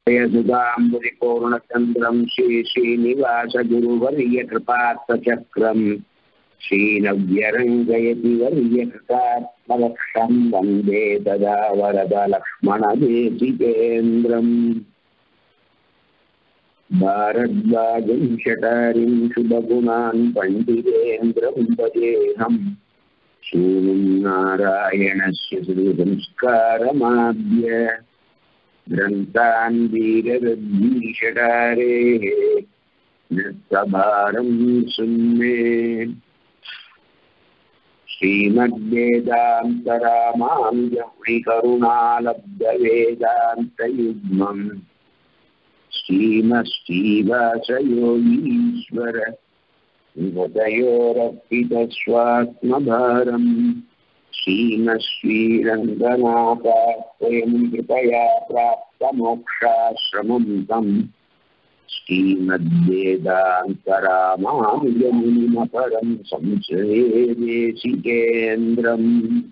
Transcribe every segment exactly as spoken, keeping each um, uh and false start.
यदुदाम्बुरिपूर्णचन्द्रं श्रीश्रीनिवासगुरुवर्यकृपात्तचक्रं श्रीनव्यरङ्गयति वर्यकृतात्मलक्षं वन्दे तदा वरदलक्ष्मणदेशिकेन्द्रम् भारद्वाजं शतारिं शुभगुणान् पण्डितेन्द्रं वदेहम् श्रीं नारायणस्य श्रीसंस्कारमाद्य ग्रन्थान् वीररद्वीषडारेः नृत्तभारं सुन्मे श्रीमद्वेदान्तरामानुजमुनिकरुणालब्धवेदान्तयुग्मम् श्रीमश्रीवासयोगीश्वर विगतयोरर्पितस्वात्मभारम् श्रीमश्रीरङ्गनाथात्वयं कृपया प्राप्तमोक्षाश्रमं तं श्रीमद्वेदान्तरामानुजमुनिमपरं संश्रये देशिकेन्द्रम्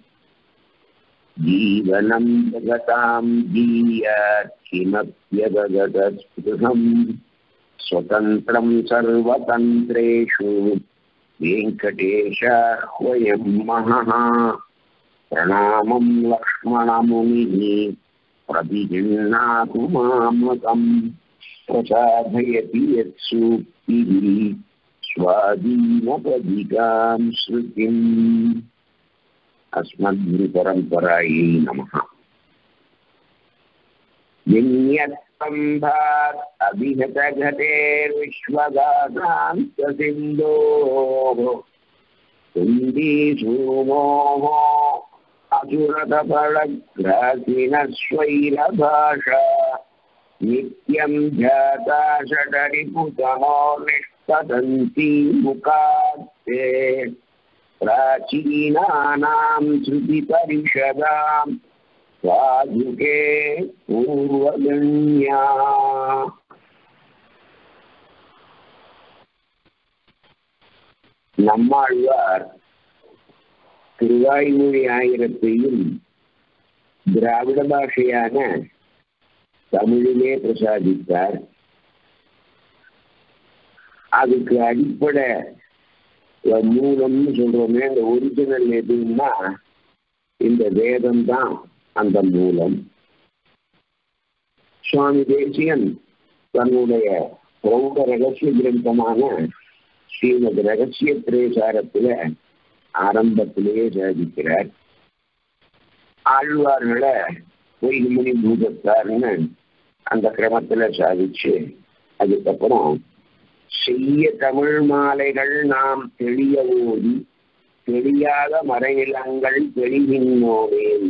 जीवनं जगतां जीयात् किमप्यवगतस्पृहम् स्वतन्त्रं सर्वतन्त्रेषु वेङ्कटेशाह्वयं महः प्रणामं लक्ष्मणमुनिः प्रतिगृह्णातु मामकं प्रसादयति यत्सूक्तिः स्वाधीनपदिकां श्रुतिम् अस्मद्गुरुपरम्परायै नमः। यन्यत्सम्भात् अभिहतघटेर्विश्वगाथान्तसिन्धोः कुन्दीसूनोः असुरतपलग्रासिनस्वैरभाषा नित्यं ध्याता षडरिपुतमो निष्पतन्ती मुखात्ते प्राचीनानां श्रुतिपरिषदां स्वाधुके पूर्वगण्या। நம்மாழ்வார் திருவாய்மொழி ஆயிரத்தையும் திராவிட பாஷையான தமிழிலே பிரசாதித்தார். அதுக்கு அடிப்படை மூலம்னு சொல்றோமே, இந்த ஒரிஜினல் எதுன்னா இந்த வேதம் தான் அந்த மூலம். சுவாமி தேசிகன் தன்னுடைய பிரௌட ரகசிய கிரந்தமான ஸ்ரீமத் ரகசிய பிரேசாரத்துல ஆரம்பத்திலேயே சாதிக்கிறார். ஆழ்வார்களை பொய்முனி பூதத்தார்னு அந்த கிரமத்துல சாதிச்சு அதுக்கப்புறம் செய்ய தமிழ் மாலைகள் நாம் தெளிய ஓடி தெரியாத மறைநிலங்கள் தெளிகின்றோனேன்.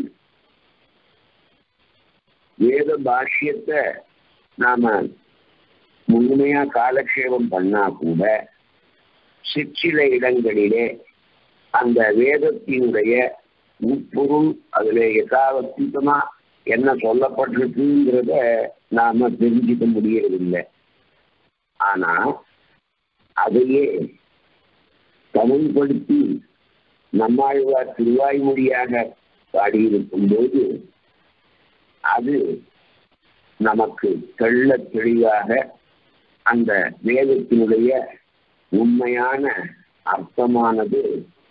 வேத பாஷ்யத்தை நாம முழுமையா காலக்ஷேபம் பண்ணா கூட சிற்சில இடங்களிலே அந்த வேதத்தினுடைய உட்பொருள் அதுல யதாவத்தமா என்ன சொல்லப்பட்டிருக்குங்கிறத நாம தெரிஞ்சுக்க முடியறதில்லை. ஆனா அதையே தமிழ்படுத்தி நம்மாழ்வார் திருவாய்மொழியாக பாடியிருக்கும் போது அது நமக்கு தெள்ள தெளிவாக அந்த வேதத்தினுடைய உண்மையான அர்த்தமானது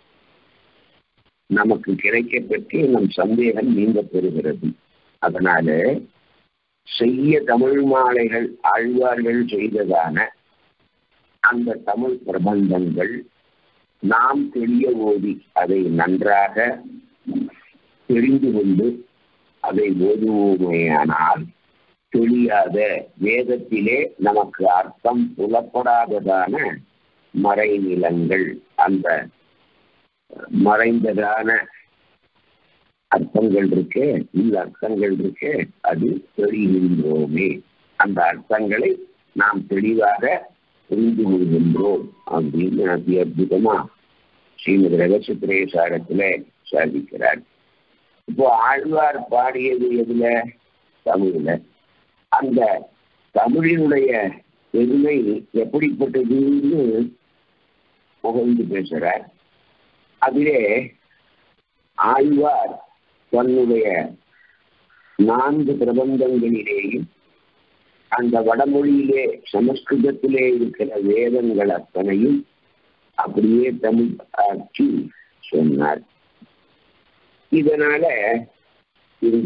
நமக்கு கிடைக்க பெற்று நம் சந்தேகம் நீங்க பெறுகிறது. அதனால செய்ய தமிழ் மாலைகள் ஆழ்வார்கள் செய்ததான அந்த தமிழ் பிரபந்தங்கள் நாம் தெரிய ஓதி அதை நன்றாக தெரிந்து கொண்டு அதை ஓதுவோமேயானால் தெரியாத வேதத்திலே நமக்கு அர்த்தம் புலப்படாததான மறைநிலங்கள், அந்த மறைந்ததான அர்த்தங்கள் இருக்கே, இந்த அர்த்தங்கள் இருக்கே, அது தெரிகின்றோமே. அந்த அர்த்தங்களை நாம் தெளிவாக புரிந்து கொள்கின்றோம் அப்படின்னு அதி அற்புதமா ஸ்ரீமத் ரகசிய பிரேசாரத்துல சாதிக்கிறார். இப்போ ஆழ்வார் பாடியது எதுல? தமிழ்ல. அந்த தமிழினுடைய பெருமை எப்படிப்பட்டதுன்னு புகழ்ந்து பேசுறார். அதிலே ஆழ்வார் தன்னுடைய நான்கு பிரபந்தங்களிலேயும் அந்த வடமொழியிலே சமஸ்கிருதத்திலே இருக்கிற வேதங்கள் அத்தனையும் அப்படியே தமிழ் ஆட்சி சொன்னார். இதனால இந்த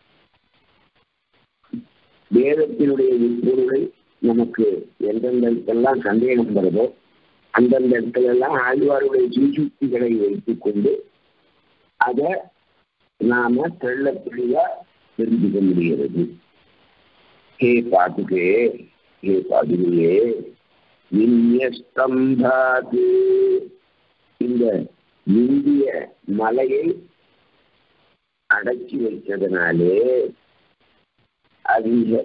வேதத்தினுடைய உட்பொருளை நமக்கு எந்தெந்த இடத்தெல்லாம் சந்தேகம் வருதோ அந்தந்த இடத்துல எல்லாம் ஆழ்வாருடைய சுசுக்திகளை வைத்துக் கொண்டு அதை நாம தெள்ள தெளிவா தெரிஞ்சுக்க முடிகிறது. ஹே பாதுகே, ஹே பாதுகையே, விண்யஸ்தம்பாது, இந்த இந்திய மலையை அடக்கி வைத்ததனாலே அதிக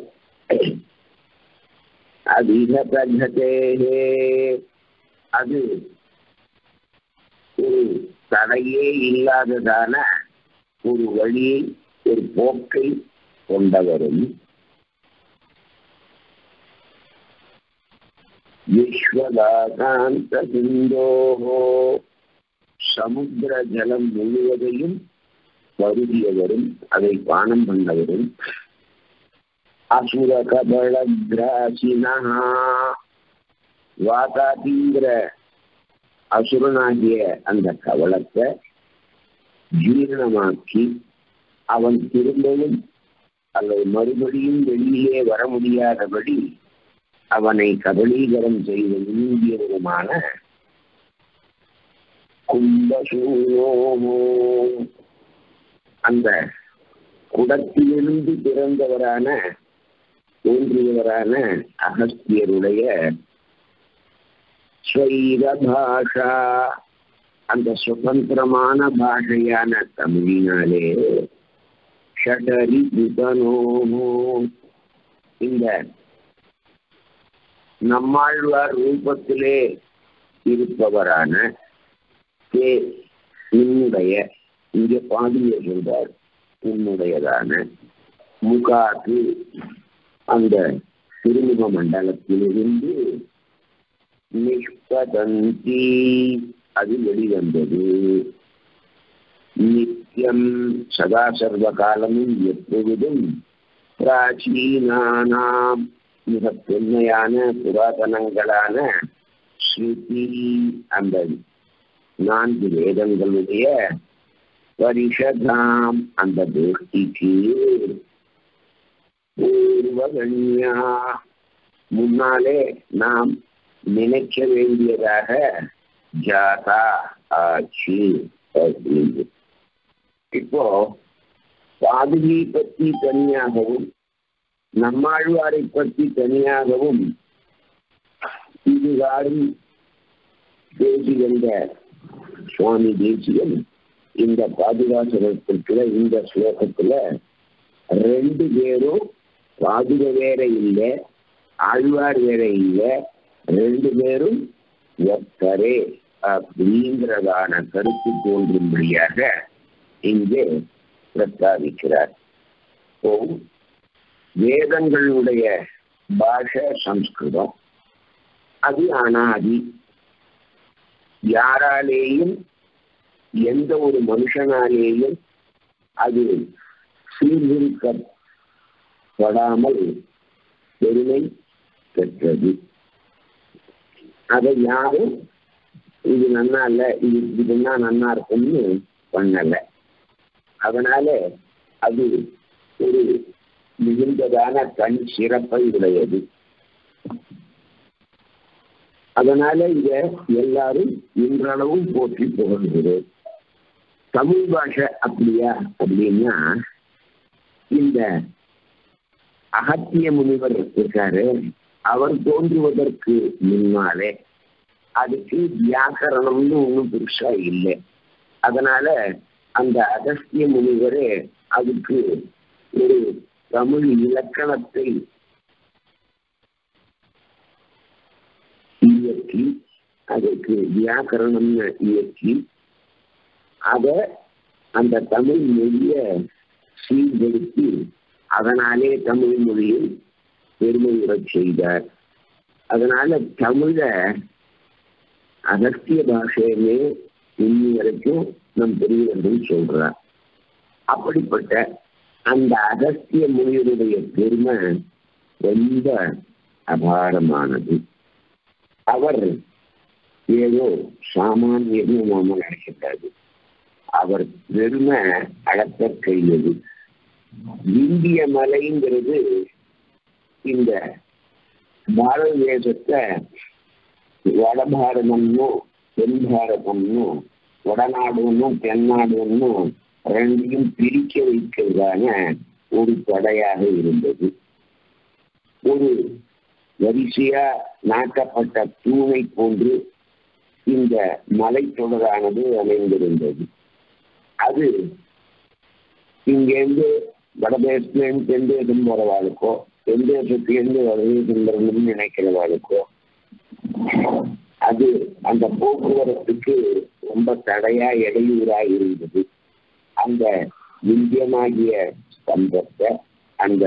அதிக பகதே, அது ஒரு தடையே இல்லாததான ஒரு வழியை, ஒரு போக்கை கொண்டவரும் விஸ்வதாகாந்த சிந்தோஹோ, சமுத்திர ஜலம் முழுவதையும் பருகியவரும் அதை பானம் பண்ணவரும் அசுர கபல கிராசினா, வாதாதிங்கிற அசுரனாகிய அந்த கவலத்தை ஜீரணமாக்கி அவன் திரும்பவும் அல்லது மறுபடியும் வெளியிலே வர முடியாதபடி அவனை கபலீகரம் செய்த நீங்கியவருமான கும்பசூனோ, அந்த குடத்திலிருந்து பிறந்தவரான தோன்றியவரான அகஸ்தியருடைய ஸ்வைர பாஷா, அந்த சுதந்திரமான பாஷையான தமிழினாலே ஷடரி புதனோமோ, இந்த நம்மாழ்வார் ரூபத்திலே இருப்பவரான தே, உன்னுடைய, இங்கே பாதியை சொல்றார், உன்னுடையதான முகாது, அந்த திருமுக மண்டலத்திலிருந்து நிஷ்பதந்தி, அது வெளிவந்தது. நித்தியம், சதா சர்வ காலமும் எப்பொழுதும் பிராச்சீனானாம், மிக தொன்மையான புராதனங்களான ஸ்ருதி, அந்த நான்கு வேதங்களுடைய பரிஷதாம், அந்த கோஷ்டிக்கு பூர்வகண்யா, முன்னாலே நாம் நினைக்க வேண்டியதாக ஜாதா ஆட்சி. இப்போ பாதுகை பற்றி தனியாகவும் நம்மாழ்வாரை பற்றி தனியாகவும் இதுகாரும் பேசி வந்த சுவாமி தேசிகன் இந்த பாதுகாசனத்திற்குள்ள இந்த ஸ்லோகத்துல ரெண்டு பேரும் பாதுக வேற இல்லை, ஆழ்வார் வேற இல்லை, ரெண்டு பேரும் ஒத்தரே அப்படிங்கிறதான கருத்து தோன்றும்படியாக இங்கே பிரஸ்தாபிக்கிறார். வேதங்களுடைய பாஷை சம்ஸ்கிருதம், அது அனாதி, யாராலேயும் எந்த ஒரு மனுஷனாலேயும் அது சீர்திருக்கப்படாமல் பெருமை பெற்றது. அதை யாரும் இது நன்னா இல்ல, இது இதுன்னா நன்னா இருக்கும்னு பண்ணல. அதனால அது ஒரு மிகுந்ததான தனி சிறப்பை உடையது. அதனால இத எல்லாரும் இன்றளவும் போற்றி புகழ்கிறோம். தமிழ் பாஷை அப்படியா அப்படின்னா, இந்த அகத்திய முனிவர் இருக்காரு, அவர் தோன்றுவதற்கு முன்னாலே அதுக்கு வியாக்கரணம்னு ஒன்றும் பெருசா இல்லை. அதனால அந்த அகஸ்திய முனிவரே அதுக்கு ஒரு தமிழ் இலக்கணத்தை இயக்கி, அதுக்கு வியாக்கரணம்னு இயக்கி, அத அந்த தமிழ் மொழிய சீர்படுத்தி அதனாலே தமிழ் மொழியை பெருமையுறச் செய்தார். அதனால தமிழ அகஸ்திய பாஷையுமே இன்னி வரைக்கும் நம் பெரியவர்கள் சொல்றார். அப்படிப்பட்ட அந்த அகஸ்திய மொழியுடைய பெருமை ரொம்ப அபாரமானது. அவர் ஏதோ சாமானியன்னு நாம நினைக்கக்கூடாது. அவர் பெருமை அளக்கற்கையது. இந்திய மலைங்கிறது இந்த பாரத தேசத்தை வடபாரதம்னும் தென் பாரதம்னும் வடநாடுன்னும் தென்னாடுன்னும் ரெண்டையும் பிரிக்க வைக்கிறதான ஒரு தடையாக இருந்தது. ஒரு வரிசையா நாட்டப்பட்ட தூணை போன்று இந்த மலைத்தொடரானது அமைந்திருந்தது. அது இங்கேருந்து வடதேசத்துலேருந்து தென் தேசம் போறவாளுக்கோ தென் தேசத்திலேருந்து வடதேசம் வரணும்னு நினைக்கிறவாளுக்கோ அது அந்த போக்குவரத்துக்கு ரொம்ப தடையா இடையூறா இருந்தது. அந்த இந்தியமாகிய ஸ்தம்பத்தை அந்த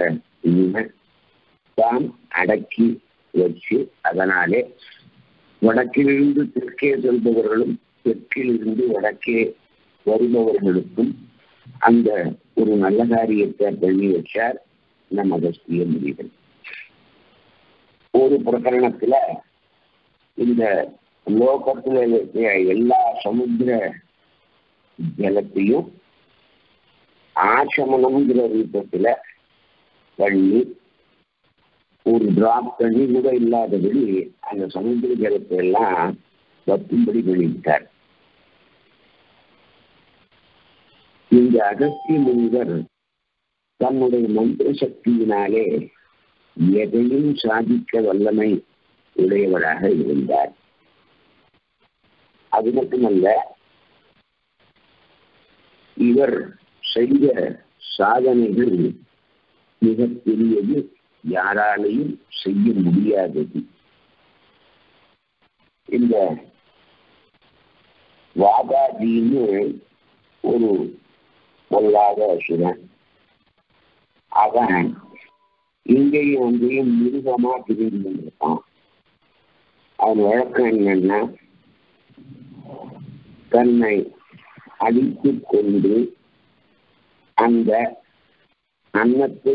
தான் அடக்கி வச்சு, அதனாலே வடக்கிலிருந்து தெற்கே செல்பவர்களும் தெற்கிலிருந்து வடக்கே வருபவர்களுக்கும் அந்த ஒரு நல்ல காரியத்தை பண்ணி வச்சார் நம் அகஸ்திய முனிவர். ஒரு பிரகரணத்துல இந்த லோகத்துல இருக்கிற எல்லா சமுத்திர ஜலத்தையும் ஆசமனம்ங்கிற ரூபத்துல பண்ணி ஒரு டிராப் தண்ணி கூட இல்லாதபடி அந்த சமுத்திர ஜலத்தை எல்லாம் வத்தும்படி பண்ணிவிட்டார். இந்த அகஸ்திய முனிவர் தன்னுடைய மந்திர சக்தியினாலே எதையும் சாதிக்க வல்லமை உடையவராக இருந்தார். அது மட்டுமல்ல, இவர் செய்த சாதனைகள் மிகப்பெரியது, யாராலையும் செய்ய முடியாதது. இந்த வாதாபின்னு ஒரு பொல்லாத அசுரன், அவன் இங்கேயும் அங்கேயும் மிருகமா பிரிந்து கொண்டிருக்கான். அவன் வழக்கம் என்னன்னா, தன்னை அடித்து கொண்டு அந்த அன்னத்தை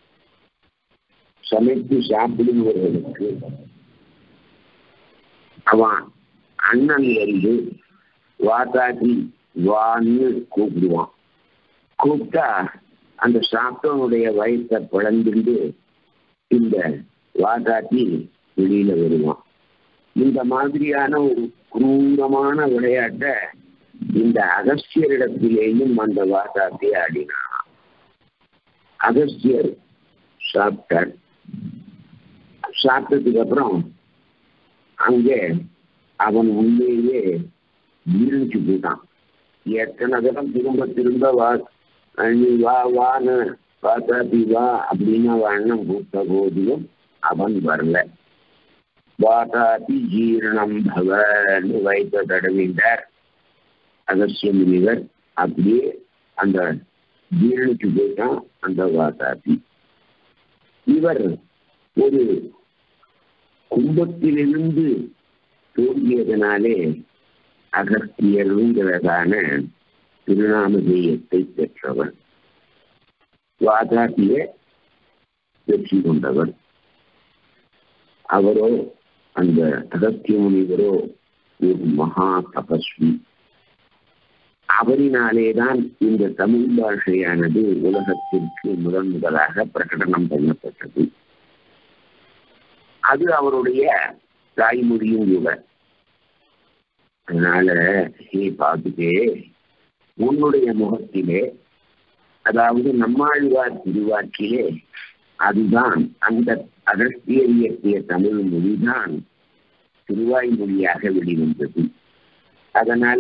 சமைத்து சாப்பிடுபவர்களுக்கு அவன் அண்ணன் வந்து வாதாட்டி வான்னு கூப்பிடுவான். கூப்பிட்டா அந்த சாப்பிட்டவனுடைய வயசை பிளந்துட்டு இந்த வாதாட்டி வெளியில வருவான். இந்த மாதிரியான ஒரு குரூரமான விளையாட்டை இந்த அகஸ்தியரிடத்திலேயும் அந்த வாதாட்டி ஆடினான். அகஸ்தியர் சாப்பிட்டார். சாப்பிட்டதுக்கு அப்புறம் அங்கே அவன் உண்மையிலே வீழ்ச்சி போட்டான். எத்தனை தரம் திரும்ப திரும்ப வா நீ வா வான்னு வாதாட்டி வா அப்படின்னு அவன் அண்ணன் கூப்பிட்ட போதிலும் அவன் வரல. வாதாட்டி ஜீரணம் பவன்னு வைத்த தடவிட்டார் அகஸ்திய முனிவர். அப்படியே அந்த ஜீரணிக்கு போயிட்டான் அந்த வாதாட்டி. இவர் ஒரு கும்பத்திலிருந்து தோன்றியதனாலே அகஸ்தியருங்கிறதான திருநாமதேயத்தை பெற்றவர். வாதாட்டியை வெற்றி கொண்டவர். அவரோ, அந்த அகஸ்திய முனிவரோ ஒரு மகா தபஸ்வி. அவரினாலேதான் இந்த தமிழ் பாஷையானது உலகத்திற்கு முதன் முதலாக பிரகடனம் பண்ணப்பட்டது. அது அவருடைய தாய்மொழியும் கூட. அதனால நீ பார்த்துட்டே உன்னுடைய முகத்திலே, அதாவது நம்மாழ்வார் திருவாக்கிலே, அதுதான் அந்த அகஸ்தியர் இயற்றிய தமிழ் மொழிதான் திருவாய்மொழியாக வெளிவந்தது. அதனால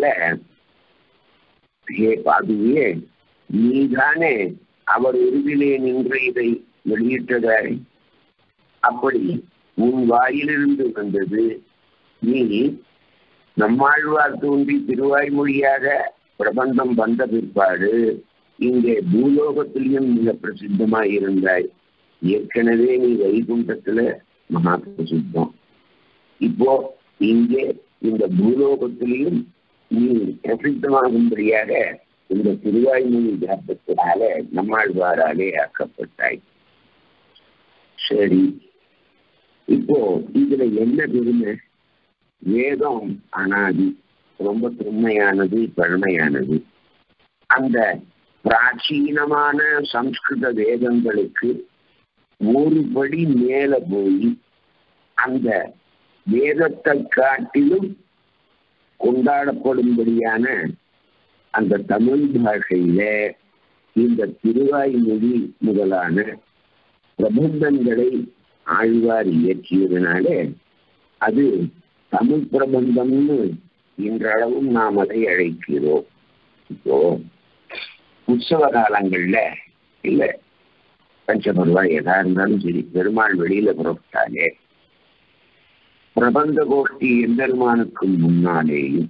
ஹே பாதுவே, நீதானே அவர் உருவிலே நின்று இதை வெளியிட்டதாய்? அப்படி உன் வாயிலிருந்து வந்தது. நீ நம்மாழ்வார் தோன்றி திருவாய்மொழியாக பிரபந்தம் வந்த பிற்பாடு இங்கே பூலோகத்திலையும் மிக பிரசித்தமாய் இருந்தாய். ஏற்கனவே நீ வைகுண்டத்துல மகா பிரசித்தம். இப்போ இங்கே இந்த பூலோகத்திலையும் நீ பிரசித்தமாகும்படியாக இந்த திருவாய்மொழி ஜாபத்தினால நம்மாழ்வாராலே ஆக்கப்பட்டாய். சரி, இப்போ இதுல என்ன பெருமை? வேதம் அனாதி, ரொம்ப தொன்மையானது, பழமையானது. அந்த பிராச்சீனமான சம்ஸ்கிருத வேதங்களுக்கு ஒரு படி மேல போய் அந்த வேதத்தை காட்டிலும் கொண்டாடப்படும்படியான அந்த தமிழ் பாஷையில இந்த திருவாய்மொழி முதலான பிரபந்தங்களை ஆழ்வார் இயற்றியதுனாலே அது தமிழ் பிரபந்தம்னு இன்றளவும் நாம் அதை அழைக்கிறோம். இப்போ உற்சவ காலங்கள்ல இல்ல பஞ்சபர்வா எதா இருந்தாலும் சரி, பெருமாள் வெளியில புறப்பட்டாலே பிரபந்த கோஷ்டி எம்பெருமானுக்கு முன்னாலேயும்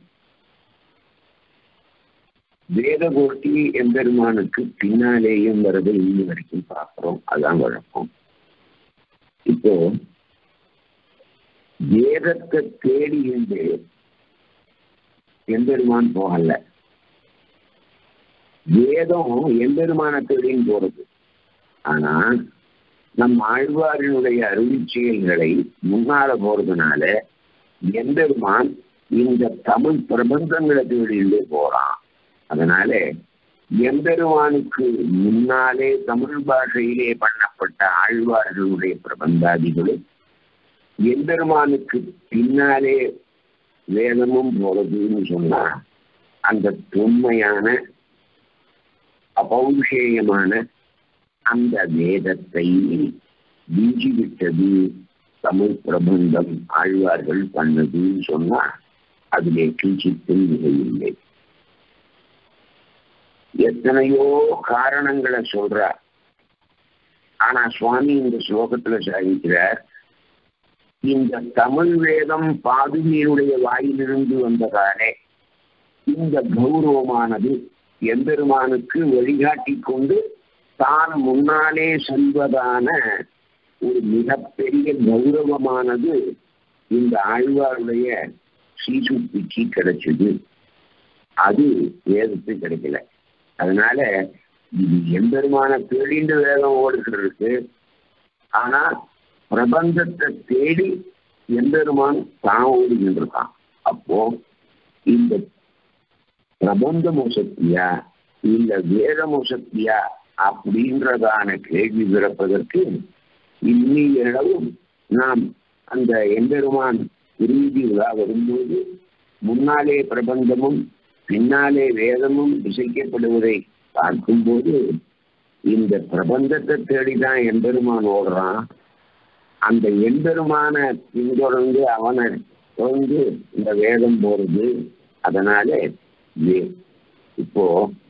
வேத கோஷ்டி எம்பெருமானுக்கு பின்னாலேயும் வரதை இன்னும் வரைக்கும் பார்க்கிறோம். அதான் வழக்கம். இப்போ வேதத்தை தேடி என்று எம்பெருமான் போகல, வேதம் எம்பெருமான தேடின்னு போறது. ஆனா நம் ஆழ்வாரினுடைய அருள் செயல்களை முன்னால போறதுனால எம்பெருமான் இந்த தமிழ் பிரபந்தங்களை தேடிட்டு போறான். அதனால எம்பெருமானுக்கு முன்னாலே தமிழ் பாஷையிலே பண்ணப்பட்ட ஆழ்வார்களுடைய பிரபந்தாதிகளும் எம்பெருமானுக்கு பின்னாலே வேதமும் போறதுன்னு சொன்னா அந்த தொன்மையான அபௌஷேயமான அந்த வேதத்தை வீஞ்சிவிட்டது தமிழ் பிரபந்தம் ஆழ்வார்கள் பண்ணதுன்னு சொன்னா அதிலே கிஞ்சித்தும் நிலையில்லை. எத்தனையோ காரணங்களை சொல்றார். ஆனா சுவாமி இந்த ஸ்லோகத்துல சாதிக்கிறார், இந்த தமிழ் வேதம் பாதுகையினுடைய வாயிலிருந்து வந்ததாலே இந்த கௌரவமானது எம்பெருமானுக்கு வழிகாட்டி கொண்டு தான் முன்னாலே செல்வதான ஒரு மிகப்பெரிய கௌரவமானது இந்த ஆழ்வாருடைய சீசுத்திக்கு கிடைச்சது. அது வேதத்துக்கு கிடைக்கல. அதனால இது எம்பெருமான தேடிண்டு வேதம் ஓடுகிறதுக்கு, ஆனா பிரபந்தத்தை தேடி எம்பெருமான் தான் ஓடுகின்றான். அப்போ இந்த பிரபந்தமோ சக்தியா இல்ல வேதமோ சக்தியா அப்படின்றதான கேள்வி பிறப்பதற்கு இன்னியளவும் நாம் அந்த எம்பெருமான் திரும்பி விழா வரும்போது முன்னாலே பிரபந்தமும் பின்னாலே வேதமும் இசைக்கப்படுவதை பார்க்கும்போது இந்த பிரபந்தத்தை தேடிதான் எம்பெருமான் ஓடுறான். அந்த எம்பெருமான பின்தொடர்ந்து அவனை தொடர்ந்து இந்த வேதம் போறது. அதனால இப்போ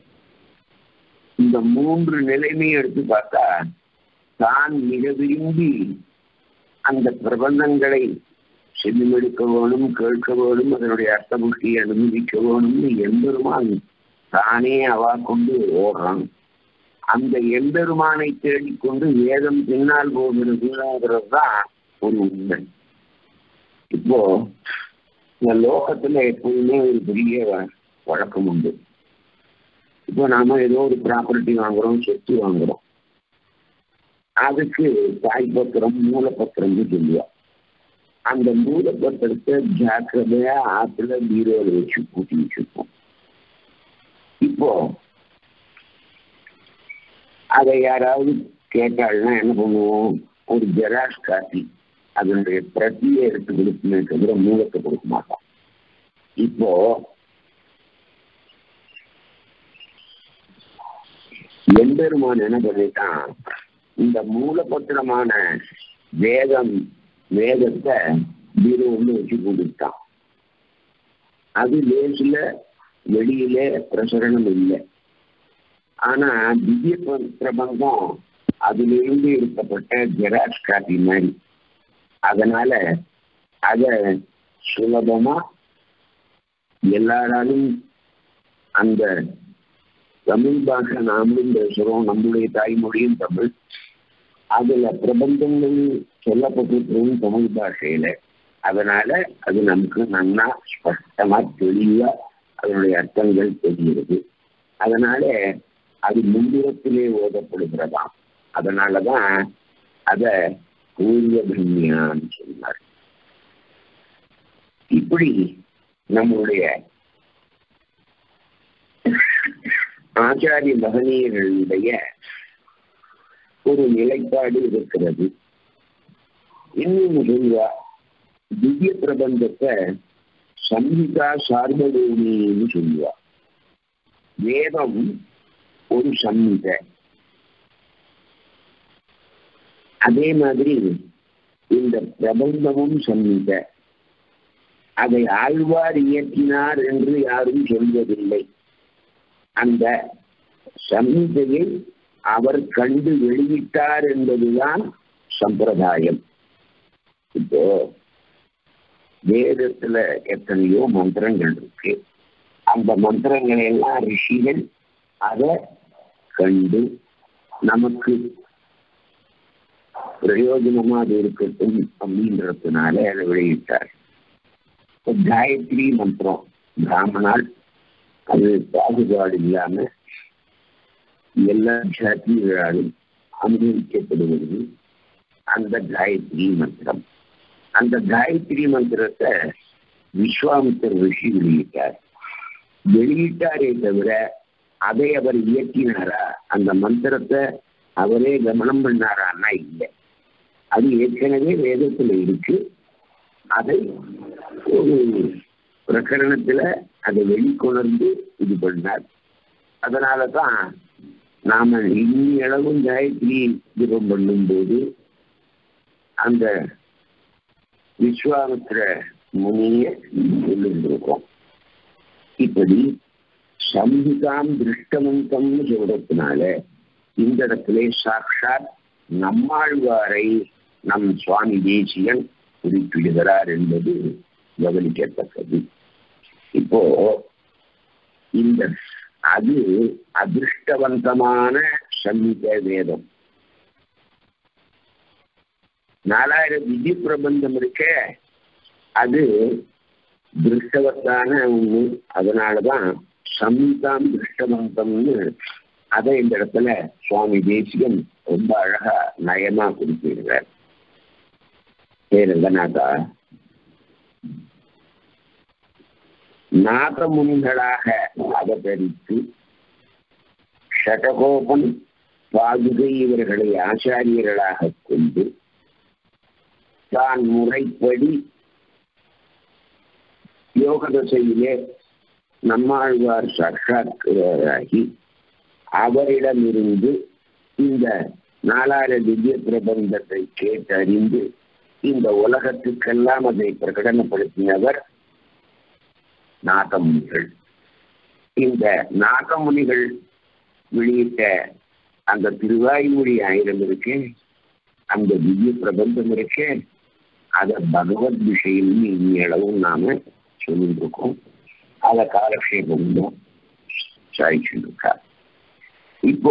இந்த மூன்று நிலைமையும் எடுத்து பார்த்தா தான் மிக விரும்பி அந்த பிரபந்தங்களை செவிமெடுக்க வேணும், கேட்க வேணும், அதனுடைய அர்த்த புஷ்டியை அனுமதிக்க வேணும்னு எம்பெருமான் தானே அவா கொண்டு ஓடுறான். அந்த எம்பெருமானை தேடிக்கொண்டு வேதம் பின்னால் போகிறதுங்கிறது தான் ஒரு உண்மை. இப்போ இந்த லோகத்துல எப்போதுமே ஒரு பெரிய வழக்கம் உண்டு. இப்போ நாம ஏதோ ஒரு ப்ராப்பர்ட்டி வாங்குறோம், சொத்து வாங்குறோம், அதுக்கு தாய்பத்திரம் மூலப்பத்திரம்னு சொல்லுவோம். அந்த மூலப்பத்திரத்தை ஜாக்கிரதையா ஆத்துல பீரோல வச்சு பூட்டி வச்சிருப்போம். இப்போ அதை யாராவது கேட்டாள்னா என்ன பண்ணுவோம்? ஒரு ஜெராக்ஸ் காப்பி அதனுடைய பிரதியை எடுத்து கொடுக்குமே தவிர மூலத்தை கொடுக்க மாட்டோம். இப்போ எம்பெருமான் என்ன பண்ணிட்டான்? இந்த மூலப்பத்திரமான வேதம் வேதத்தை பீரோ ஒன்று வச்சு கொடுத்தான். அது லேசில வெளியில பிரசரணம் இல்லை. ஆனா திவ்ய பிரபந்தம் அதிலிருந்து எடுக்கப்பட்ட ஜெராக்ஸ் காப்பி மாதிரி. அதனால அத சுலபமா எல்லாராலும் அந்த தமிழ் பாஷை நாமளும் பேசுறோம், நம்முடைய தாய்மொழியும் தமிழ், அதுல பிரபந்தங்கள் சொல்லப்பட்டிருக்கிறோம் தமிழ் பாஷையில. அதனால அது நமக்கு நன்னா ஸ்பஷ்டமா தெளிவா அதனுடைய அர்த்தங்கள் தெரிகிறது. அதனால அது முன்னிறத்திலே ஓதப்படுகிறதாம். அதனாலதான் அத பூர்வதன்யான்னு சொன்னார். இப்படி நம்முடைய ஆச்சாரிய மகனீயர்களுடைய ஒரு நிலைப்பாடு இருக்கிறது. இன்னும் சொல்வா திவ்ய பிரபந்தத்தை சம்ஹிதா சார்வபௌமின்னு சொல்லுவா. வேதம் ஒரு சம்ஹிதை, அதே மாதிரி இந்த பிரபந்தமும் சம்ஹிதை. அதை ஆழ்வார் இயற்றினார் என்று யாரும் சொல்வதில்லை. அந்த சம்ஹிதையை அவர் கண்டு வெளியிட்டார் என்பதுதான் சம்பிரதாயம். இப்போ வேதத்துல எத்தனையோ மந்திரங்கள் இருக்கு. அந்த மந்திரங்களை எல்லாம் ரிஷிகள் அதை கண்டு நமக்கு பிரயோஜனமா அது இருக்கட்டும் அப்படின்றதுனால அதை வெளியிட்டார். காயத்ரி மந்திரம் பிராமணால் அது பாகுபாடு இல்லாம எல்லா சாத்தியங்களாலும் அனுபவிக்கப்படுவது அந்த காயத்ரி மந்திரம். அந்த காயத்ரி மந்திரத்தை விஸ்வாமித்திர ரிஷி வெளியிட்டார். வெளியிட்டாரே தவிர அதை அவர் இயற்றினாரா, அந்த மந்திரத்தை அவரே கவனம் பண்ணாரான்னா இல்லை. அது ஏற்கனவே வேதத்துல இருக்கு. அதை ஒரு பிரகரணத்துல அதை வெளிக்கொணர்ந்து இது பண்ணார். அதனாலதான் நாம இன்னியளவும் காயத்ரி ஜபம் பண்ணும் போது அந்த விஸ்வாமித்திர முனிய சொல்லிருக்கோம். இப்படி சம்ஹிதாம் திருஷ்டமந்தம்னு சொல்றதுனால இந்த இடத்துல சாட்சாத் நம்மாழ்வாரை நம் சுவாமி தேசிகன் குறிப்பிடுகிறார் என்பது கவனிக்கத்தக்கது. இப்போ இந்த அது அதிருஷ்டவந்தமான சம்ஹித வேதம். நாலாயிரம் விதி பிரபந்தம் இருக்க, அது திருஷ்டவத்தான ஒண்ணு. அதனாலதான் சம்ஹிதாம் திருஷ்டவந்தம்னு அதை இந்த இடத்துல சுவாமி தேசிகன் ரொம்ப அழகா நயமா குறிப்பிடுறார். ரங்கநாதா, நாதமுனிகளாக அவதரித்து ஷடகோபன் பாதுகை இவர்களை ஆச்சாரியர்களாக கொண்டு தான் முறைப்படி யோக தசையிலே நம்மாழ்வார் சாட்சாத்காராகி அவரிடமிருந்து இந்த நாலாயிர திவ்ய பிரபந்தத்தை கேட்டறிந்து இந்த உலகத்துக்கெல்லாம் அதை பிரகடனப்படுத்தினவர் நாதமுனிகள். இந்த நாதமுனிகள் வெளியிட்ட அந்த திருவாய்மொழி ஆயிரம் இருக்கு, அந்த திவ்ய பிரபந்தம் இருக்கு, அத பகவத் விஷயம் இனியளவும் நாம சொல்லிருக்கோம். அத காலக்ஷேபம் சாய்ச்சிருக்கா. இப்போ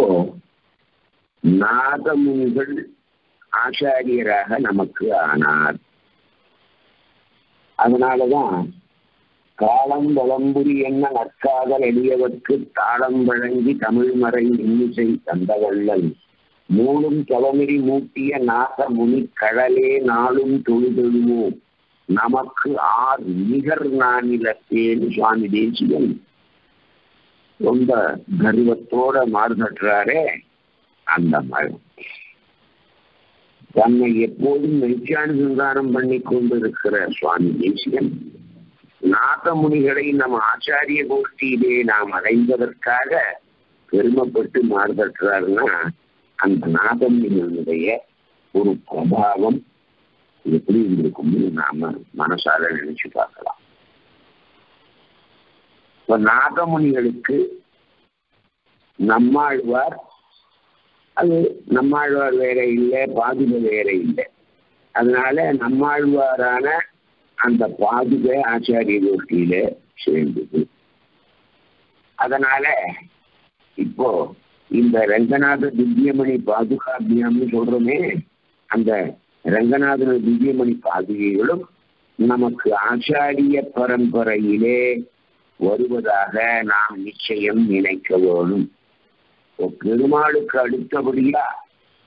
நாதமுனிகள் ஆச்சாரியராக நமக்கு ஆனார். அதனாலதான் காலம் வளம்புரி என்ன நற்காதல் எளியவர்க்கு தாளம் வழங்கி தமிழ் மறை இன்னிசை தந்தவள்ளல் மூலும் தவமிரி மூட்டிய நாத முனி கடலே நாளும் தொழுதொழுமோ நமக்கு ஆர் நிகர் நானிலத்தேன்னு சுவாமி தேசிகன் ரொம்ப கர்வத்தோட மாறுதற்றாரே. அந்த மழை தன்னை எப்போதும் நித்தியானுசந்தானம் பண்ணி கொண்டிருக்கிற சுவாமி தேசிகன் நாதமுனிகளை நம் ஆச்சாரிய கோஷ்டியிலே நாம் அடைந்ததற்காக பெருமைப்பட்டு மாறுதற்றாருன்னா அந்த நாதமுனிகளுடைய ஒரு பிரபாவம் எப்படி இருந்திருக்கும்னு நாம மனசால நினைச்சு பார்க்கலாம். இப்ப நாதமுனிகளுக்கு நம்மாழ்வார், அது நம்மாழ்வார் வேற இல்லை, பாதுகை வேற இல்லை. அதனால நம்மாழ்வாரான அந்த பாதுகை ஆச்சாரிய கோஷ்டியில சேர்ந்தது. அதனால இப்போ இந்த ரங்கநாத திவ்யமணி பாதுகாபியம்னு சொல்றோமே, அந்த ரங்கநாதன திவ்யமணி பாதுகைகளும் நமக்கு ஆச்சாரிய பரம்பரையிலே வருவதாக நாம் நிச்சயம் நினைக்க வேணும். பெருமாளுக்கு அடுத்தபடியா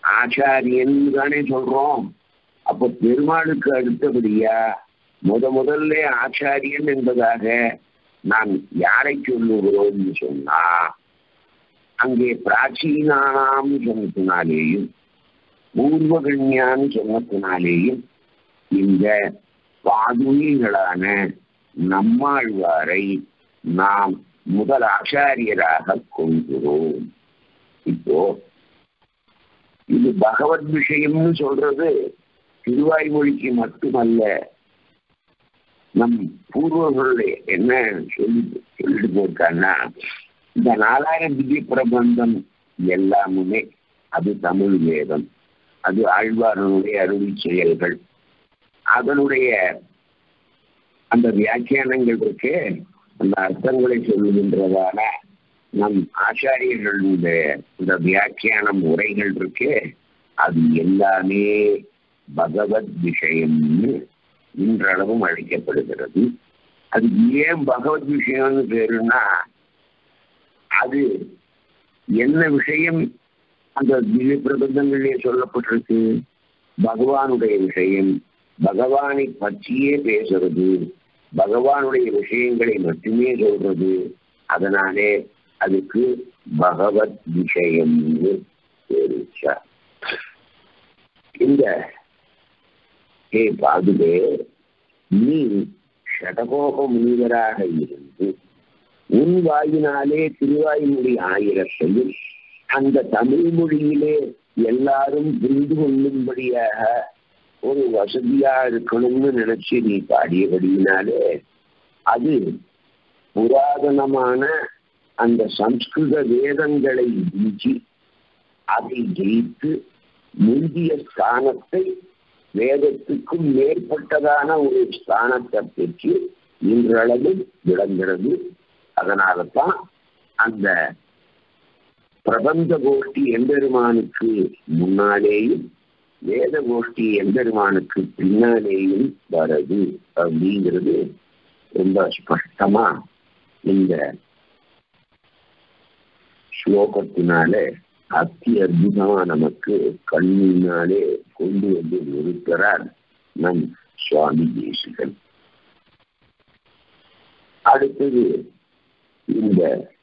ஆச்சாரியன் தானே சொல்றோம். அப்ப பெருமாளுக்கு அடுத்தபடியா முத முதல்ல ஆச்சாரியன் என்பதாக நாம் யாரை சொல்லுகிறோம்னு சொன்னா, அங்கே பிராச்சீனானாம் சொன்னத்தினாலேயும் பூர்வகண்யான்னு சொன்னத்தினாலேயும் இந்த பாதுகைகளான நம்மாழ்வாரை நாம் முதல் ஆச்சாரியராக கொள்கிறோம். இப்போ இது பகவத் விஷயம்னு சொல்றது திருவாய்மொழிக்கு மட்டுமல்ல, நம் பூர்வர்களுடைய என்ன சொல்லி சொல்லிட்டு போயிருக்காங்கன்னா, இந்த நாலாயிரம் திவ்ய பிரபந்தம் எல்லாமுமே அது தமிழ் வேதம், அது ஆழ்வார்களுடைய அருள் செயல்கள், அதனுடைய அந்த வியாக்கியானங்கள் இருக்கு, அந்த அர்த்தங்களை சொல்லுகின்றதான நம் ஆச்சாரியர்களுடைய இந்த வியாக்கியானம் உரைகள் இருக்கு, அது எல்லாமே பகவத் விஷயம்னு இன்றளவும் அழைக்கப்படுகிறது. அது ஏன் பகவத் விஷயம்னு பேருன்னா, அது என்ன விஷயம் அந்த திவ்ய பிரபந்தங்களிலே சொல்லப்பட்டிருக்கு? பகவானுடைய விஷயம், பகவானை பற்றியே பேசுறது, பகவானுடைய விஷயங்களை மட்டுமே சொல்றது. அதனாலே அதுக்கு பகவத் விஷயம்னு பேருச்சா. இந்த ஏ பாதுகே, நீ ஷடகோப முனிவராக இருந்து உன் வாயினாலே திருவாய்மொழி ஆயிரத்தையும் அந்த தமிழ் மொழியிலே எல்லாரும் புரிந்து கொள்ளும்படியாக ஒரு வசதியா இருக்கணும்னு நினைச்சு நீ பாடியபடியினாலே அது புராதனமான அந்த சம்ஸ்கிருத வேதங்களை வீழ்ச்சி அதை ஜெயித்து முந்திய ஸ்தானத்தை வேதத்துக்கும் மேற்பட்டதான ஒரு ஸ்தானத்தை பெற்று இன்றளவில் விளங்குகிறது. அதனால தான் அந்த பிரபந்த கோஷ்டி எம்பெருமானுக்கு முன்னாலேயும் வேத கோஷ்டி எம்பெருமானுக்கு பின்னாலேயும் வருது அப்படிங்கிறது ரொம்ப ஸ்பஷ்டமா இந்த ஸ்லோகத்தினால அத்தி அற்புதமா நமக்கு கண்ணினாலே கொண்டு வந்து நிறுத்துகிறார் நம் சுவாமி தேசிகன். அடுத்தது இந்த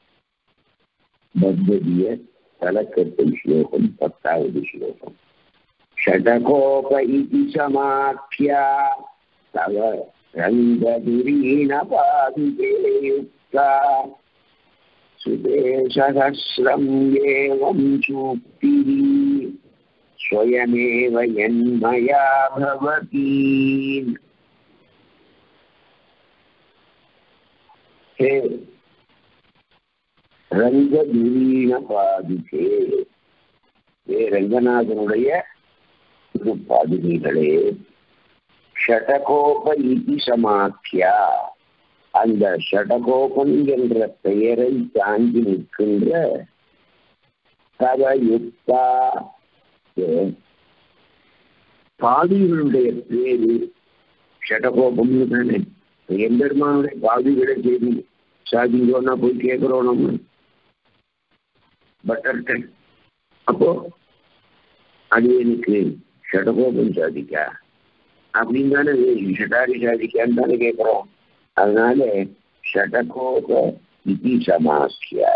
பத்ததிய தலக்கத்தை ஸ்லோகம், பத்தாவது ஸ்லோகம். ஷடகோப இதி சமாப்யா தவ ரங்கதுரீன பாதுகே யுக்தா சுதே சஹஸ்ரம் ஏவம் சூக்திஹி ஸ்வயமேவ யன்மயா பவதி. ஹே ரங்கதுரீன பாதுகே, ஹே ரங்கநாதனுடைய திரு பாதுகைகளே, ஷடகோப இதி சமாப்யா, அந்த ஷடகோபன் என்ற பெயரை தாங்கி நிற்கின்ற தவயுக்தா, பாதிகளுடைய பேரு ஷடகோபம்னு தானே. எம்பெருமானுடைய பாதிகளை செய்தி சாதிங்கோன்னா போய் கேட்கிறோம் நம்ம பட்டர்கிட்ட. அப்போ அது எனக்கு ஷடகோபம் சாதிக்கா அப்படின்னு தானே, ஷடாரி சாதிக்கான்னு தானே கேட்கிறோம். அதனால ஷடகோப இதி சமாஸ்யா,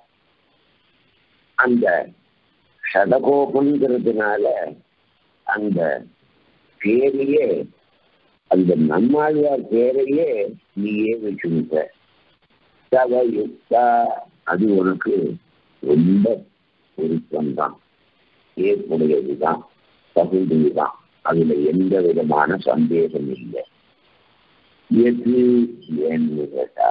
அந்த ஷடகோபங்கிறதுனால அந்த பேரையே, அந்த நம்மாழ்வார் பேரையே நீயே வச்சுருக்க. தவயுக்தா, அது உனக்கு ரொம்ப பொருத்தம்தான், ஏற்புடையதுதான், தகுந்ததுதான், அதுல எந்த விதமான சந்தேகம் இல்லை. எது என்று கேட்டா,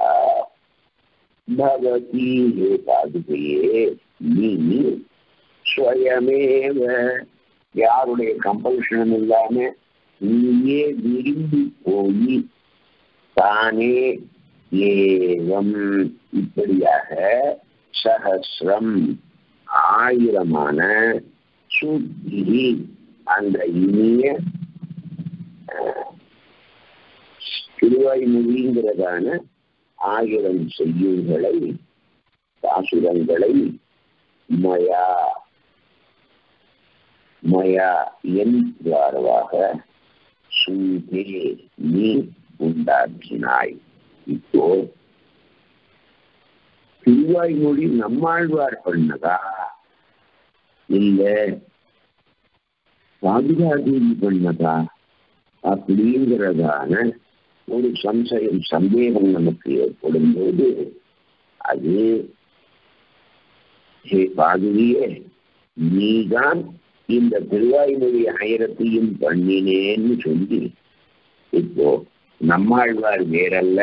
பகவதி பாதுகையே, நீ ஸ்வயமேவ, யாருடைய கம்பல்ஷனும் இல்லாம நீயே விரும்பி போய் தானே ஏவம் இப்படியாக சஹஸ்ரம் ஆயிரமான சுத்தி அந்த இனிய திருவாய்மொழிங்கிறதான ஆயிரம் செய்யுள்களை பாசுரங்களை மயா மயா என் துவாரவாக சூதே நீ உண்டாக்கினாய். இப்போ திருவாய்மொழி நம்மாழ்வார் பண்ணதா இல்ல பாதுகாதேவி பண்ணதா அப்படிங்கிறதான ஒரு சம்சயம் சந்தேகம் நமக்கு ஏற்படும் போது அது ஹே பாதுகியே நீதான் இந்த திருவாய்மொழி ஆயிரத்தையும் பண்ணினேன்னு சொல்லி இப்போ நம்மாழ்வார் வேறல்ல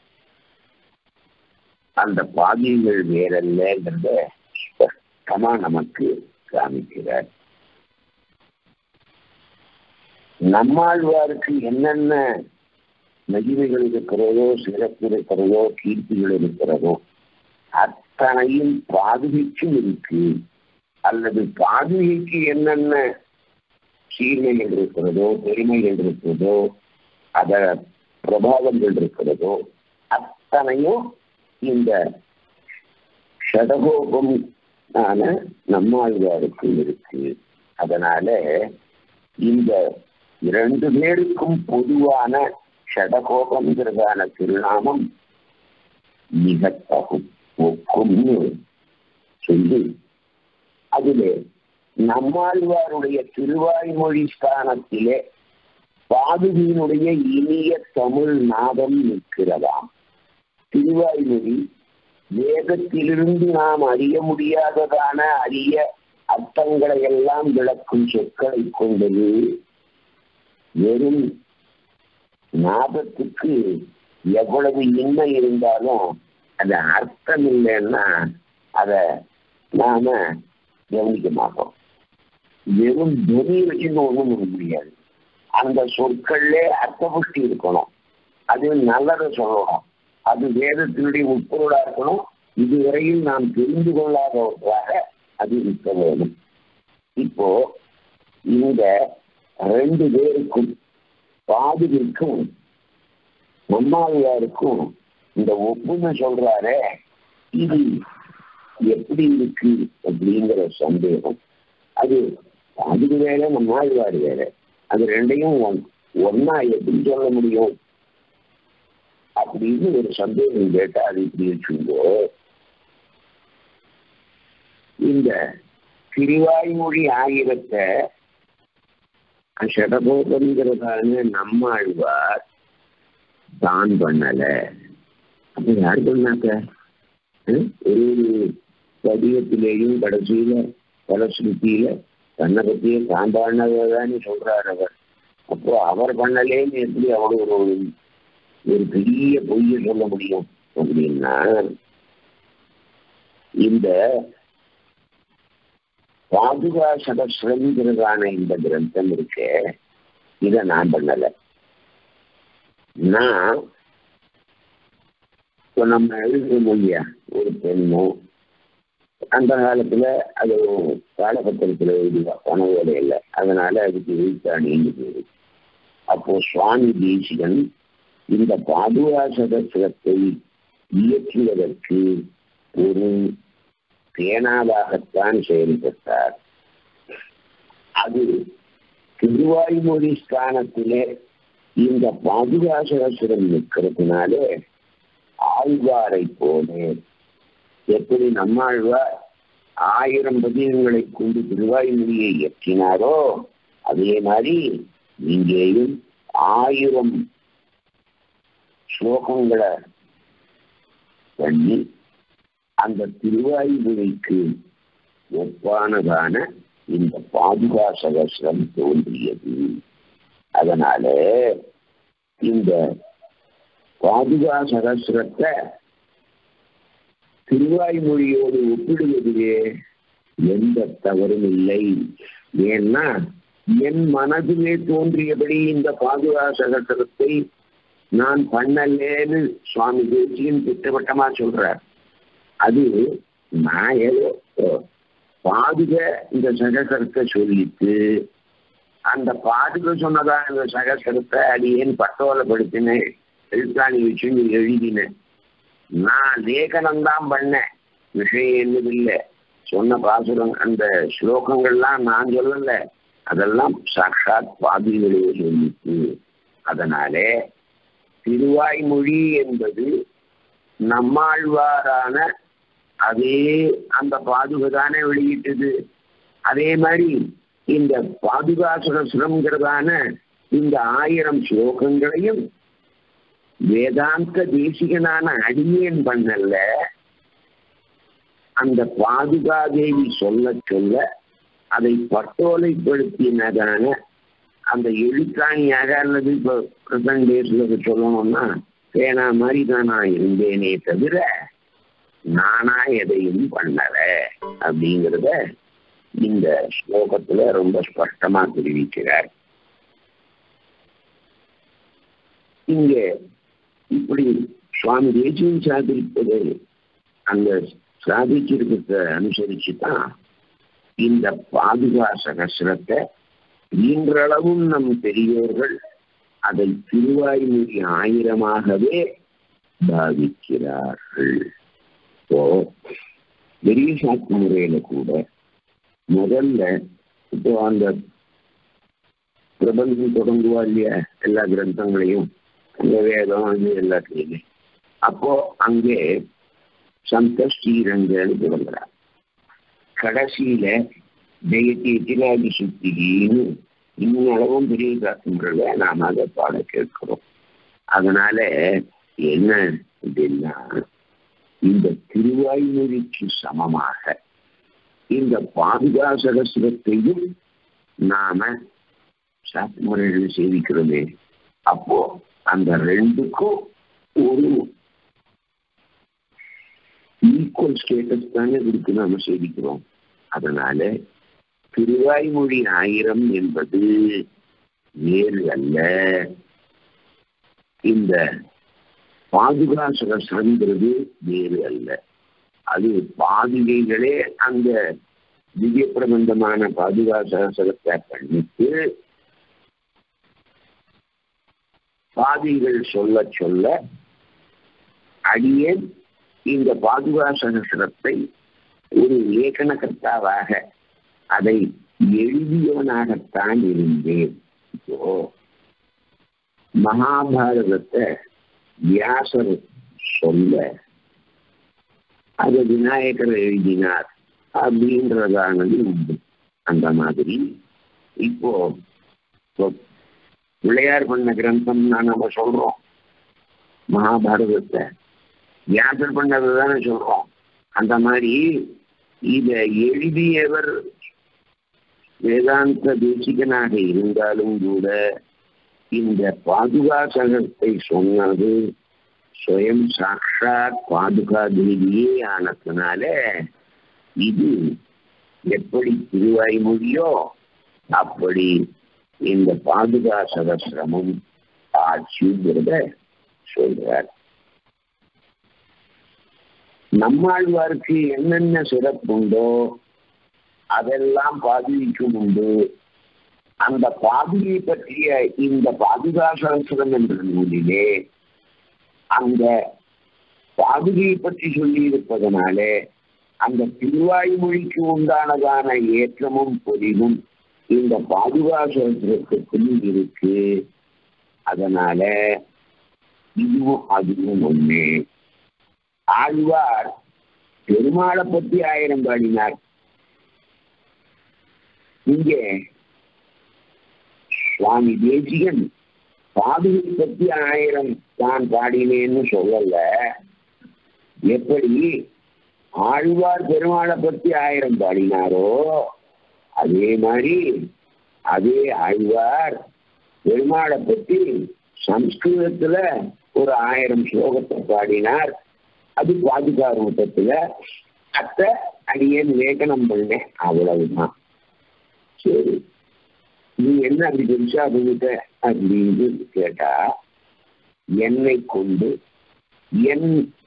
அந்த பாதிகள் வேறல்லங்கிறத ஸ்பஷ்டமா நமக்கு காமிக்கிறார். நம்மாழ்வாருக்கு என்னென்ன மகிமைகள் இருக்கிறதோ, சிறப்பு இருக்கிறதோ, கீர்த்திகள் இருக்கிறதோ அத்தனையும் பாதுகைக்கும் இருக்கு. அல்லது பாதுகைக்கு என்னென்ன சீர்மைகள் இருக்கிறதோ, பெருமைகள் இருக்கிறதோ, அத பிரபாவங்கள் இருக்கிறதோ அத்தனையும் இந்த ஷடகோபம் ஆன நம்மாழ்வாருக்கு இருக்கு. அதனால இந்த இரண்டு பேருக்கும் பொதுவான ஷடகோபங்கிறதான திருநாமம் மிக தகும் ஒக்கும்னு சொல்லி அதிலே நம்மாழ்வாருடைய திருவாய்மொழி ஸ்தானத்திலே பாதுகையினுடைய இனிய தமிழ் நாதம் நிற்கிறதாம். திருவாய்மொழி வேதத்திலிருந்து நாம் அறிய முடியாததான அரிய அர்த்தங்களை எல்லாம் விளக்கும் சொற்களை கொண்டது. வெறும் நாதத்துக்கு எவ்வளவு இன்மை இருந்தாலும் அது அர்த்தம் இல்லைன்னா அத நாம கவனிக்க மாட்டோம். வெறும் துணி வச்சுன்னு ஒண்ணும் பண்ண முடியாது. அந்த சொற்கள்ல அர்த்தபுஷ்டி இருக்கணும், அது நல்லதை சொல்லணும், அது வேதத்தினுடைய உட்பொருளா இருக்கணும். இதுவரையில் நாம் தெரிந்து கொள்ளாதவர்களாக அது இருக்க வேண்டும். இப்போ இந்த ரெண்டு பேருக்கும் பாதுகிற்கும் நம்மாழ்வாருக்கும் இந்த ஒப்புமை சொல்றாரே இது எப்படி இருக்கு அப்படிங்கிற சந்தேகம். அது பாதுகு வேற நம்மாழ்வார் வேற, அது ரெண்டையும் ஒன்னா எப்படி சொல்ல முடியும் அப்படின்னு ஒரு சந்தேகம் கேட்டா அது இப்படி வச்சுங்கோ. இந்த திருவாய்மொழி ஆயிரத்தை ஷடகோபங்கிறதான நம்மாழ்வார் தான் பண்ணல. அப்ப யார் பண்ணாக்க ஒரு பதியத்திலேயும் கடைசியில பலஸ்ருதியில தன்னை பத்தியே தான் பண்ணதான் சொல்றார் அவர். அப்போ அவர் பண்ணலேன்னு எப்படி அவ்வளவு ஒரு ஒரு பெரிய பொய்ய சொல்ல முடியும் அப்படின்னா, இந்த பாதுகா சதஸ்ரங்கிறதான இந்த கிரந்தம் இருக்கு, இத நான் பண்ணல. நான் இப்போ நம்ம எழுதுறோம் இல்லையா, ஒரு பெண்ணோ அந்த காலத்துல அது காலபத்திரத்துல எழுதுவா, பணவோட இல்லை, அதனால அதுக்கு எழுத்தாணின்னு பேரு. அப்போ சுவாமி தேசிகன் இந்த பாதுகா சதஸ்ரத்தை இயற்றுவதற்கு ஒரு பேனாவாகத்தான் செயல்பட்டார். அது திருவாய்மொழி ஸ்தானத்திலே இந்த பாதுகா சதஸ்ரம் நிற்கிறதுனாலே ஆழ்வாரை போல எப்படி நம்மாழ்வார் ஆயிரம் பதியங்களை கொண்டு திருவாய்மொழியை இயற்றினாரோ அதே மாதிரி இங்கேயும் ஆயிரம் ஸ்லோகங்களை பண்ணி அந்த திருவாய்மொழிக்கு ஒப்பானதான இந்த பாதுகா சகஸ்ரம் தோன்றியது. அதனால இந்த பாதுகா சகஸ்ரத்தை திருவாய்மொழியோடு ஒப்பிடுவதிலே எந்த தவறும் இல்லை. ஏன்னா என் மனதிலே தோன்றியபடி இந்த பாதுகா சகஸ்ரத்தை நான் பண்ணலேன்னு சுவாமி தேசியன் திட்டவட்டமா சொல்றார். அது நான் ஏதோ பாதுக இந்த சகசரத்தை சொல்லிட்டு அந்த பாதுக சொன்னதான் இந்த சகசரத்தை அடியேன் பட்டோலப்படுத்தினேன், எழுத்தாணி வச்சு எழுதினேன். நான் லேகனம்தான் பண்ணேன், விஷயம் என்னதில்லை. சொன்ன பாசுரம் அந்த ஸ்லோகங்கள்லாம் நான் சொல்லல, அதெல்லாம் சாட்சாத் பாதிகளே சொல்லிட்டு. அதனாலே திருவாய்மொழி என்பது நம்மாழ்வாரான அதே அந்த பாதுகாதானே வெளியிட்டது. அதே மாதிரி இந்த பாதுகா சகஸ்ரம்ங்கிறதான இந்த ஆயிரம் ஸ்லோகங்களையும் வேதாந்த தேசிகனான அடியேன் பண்ணல, அந்த பாதுகாதேவி சொல்ல சொல்ல அதை பட்டோலைப்படுத்தினதான அந்த எழுத்தாணியாக, அல்லது இப்போ பிரசன்ட் டேஸ்ல சொல்லணும்னா பேனா மாதிரி தான் நான் இருந்தேனே தவிர நானா எதையும் பண்ணல அப்படிங்கிறத இந்த ஸ்லோகத்துல ரொம்ப ஸ்பஷ்டமா தெரிவிக்கிறார். இங்க இப்படி சுவாமி தேசிகன் சாதிப்பது அந்த சாதிச்சிருக்கிறத அனுசரிச்சுதான் இந்த பாதுகா சகஸ்ரத்தை இன்றளவும் நம் பெரியோர்கள் அதை திருவாய்மொழி ஆயிரமாகவே பாவிக்கிறார்கள். இப்போ பெரிய சாக்கு முறையில கூட முதல்ல இப்போ அந்த பிரபந்தம் தொடங்குவா இல்லையா, எல்லா கிரந்தங்களையும் அந்த வேதம் அது எல்லாத்துலையுமே, அப்போ அங்கே சந்த ஸ்ரீரங்கன்னு தொடங்குறார். கடைசியில ஜெயத்தி எதிராகி சுத்தின்னு இன்னளவும் பெரிய சாக்கு முறையில நாம அதை பாட கேட்கிறோம். அதனால என்ன அப்படின்னா, இந்த திருவாய்மொழிக்கு சமமாக இந்த பாதுகா சகஸ்ரத்தையும் நாம சாக்கு முறையில் சேவிக்கிறோமே, அப்போ அந்த ரெண்டுக்கும் ஒரு ஈக்குவல் ஸ்டேட்டஸ் தானே இருக்கு நாம சேவிக்கிறோம். அதனால திருவாய்மொழி ஆயிரம் என்பது வேறு அல்ல, இந்த பாதுகா சகஸ்ரங்கிறது வேறு அல்ல. அது பாதுகைகளே அந்த திவ்ய பிரபந்தமான பாதுகா சகஸ்ரத்தை பண்ணிட்டு பாதிகள் சொல்ல சொல்ல அடியேன் இந்த பாதுகா சகஸ்ரத்தை ஒரு லேಖனகர்த்தாவாக அதை எழுதியவனாகத்தான் இருந்தேன். இப்போ மகாபாரதத்தை வியாசர் சொல்ல அது விநாயகர் எழுதினார் அப்படின்றதானது உண்டு. அந்த மாதிரி இப்போ பிள்ளையார் பண்ண கிரந்தம்னா நம்ம சொல்றோம், மகாபாரதத்தை வியாசர் பண்ணதுதானே சொல்றோம். அந்த மாதிரி இதை எழுதியவர் வேதாந்த தேசிகனாக இருந்தாலும் கூட இந்த பாதுகா சகத்தை சொன்னது ஸ்வயம் சாட்சாத் பாதுகா தேவியே ஆனதுனால இது எப்படி திருவாய்மொழியோ அப்படி இந்த பாதுகா சகஸ்ரமும் ஆட்சிங்கிறத சொல்றார். நம்மாழ்வாருக்கு என்னென்ன சிறப்புண்டோ அதெல்லாம் பாதுகைக்கும் உண்டு. அந்த பாதுகை பற்றிய இந்த பாதுகா சகஸ்ரம் என்ற நூலிலே அந்த பாதுகையை பற்றி சொல்லி இருப்பதனாலே அந்த திருவாய்மொழிக்கு உண்டானதான ஏற்றமும் பொலிவும் இந்த பாதுகா சகஸ்ரத்துக்கும் இருக்கு. அதனால இதுவும் அதுவும் ஒண்ணு. ஆழ்வார் பெருமாளை பற்றி ஆயிரம் பாடினார். இங்கே சுவாமி தேசிகன் பாதுகை பற்றி ஆயிரம் தான் பாடினேன்னு சொல்லல. எப்படி ஆழ்வார் பெருமாளை பற்றி ஆயிரம் பாடினாரோ அதே மாதிரி அதே ஆழ்வார் பெருமாளை பற்றி சம்ஸ்கிருதத்துல ஒரு ஆயிரம் ஸ்லோகத்தை பாடினார். அது பாதுகா ரூபத்துல அத்த அடியேன் லேகனம் பண்ணேன், அவ்வளவுதான். சரி, நீ என்ன அப்படி பெருசா பண்ணிட்ட அப்படின்னு கேட்டா, என்னை கொண்டு என்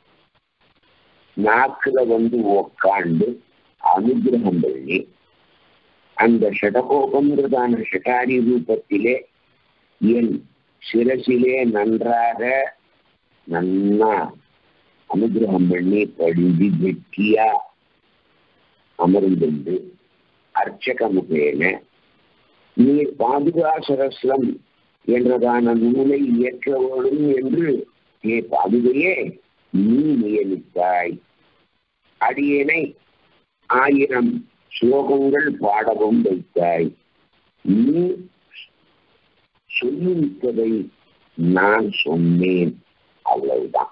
நாக்குல வந்து உக்காண்டு அனுகிரகம் பண்ணி அந்த ஷடகோபங்கிறதான ஷடாரி ரூபத்திலே என் சிரசிலே நன்றாக நன்னா அனுகிரகம் பண்ணி படிஞ்சு கெட்டியா அமர்ந்து அர்ச்சக முகேன நீ பாதுகா சகஸ்ரம் என்றதான நூலை இயற்ற வேண்டும் என்று ஏ பாதுகையே நீ நியமித்தாய். அடியேனை ஆயிரம் ஸ்லோகங்கள் பாடவும் வைத்தாய். நீ சொல்லிவிட்டதை நான் சொன்னேன், அவ்வளவுதான்.